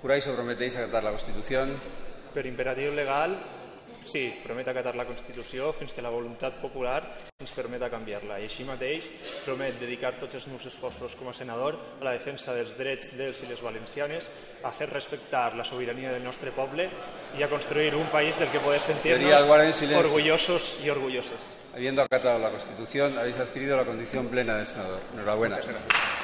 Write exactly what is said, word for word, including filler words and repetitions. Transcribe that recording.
¿Juráis o prometéis acatar la Constitución? Per imperatiu legal, sí, promet acatar la Constitució fins que la voluntat popular ens permeta canviar-la. I així mateix promet dedicar tots els meus esforços com a senador a la defensa dels drets dels i les valencianes, a fer respectar la sobirania del nostre poble i a construir un país del que poder sentir-nos orgullosos y orgulloses. Habiendo acatado la Constitución, habéis adquirido la condición plena de senador. Enhorabuena. Muchas gracias.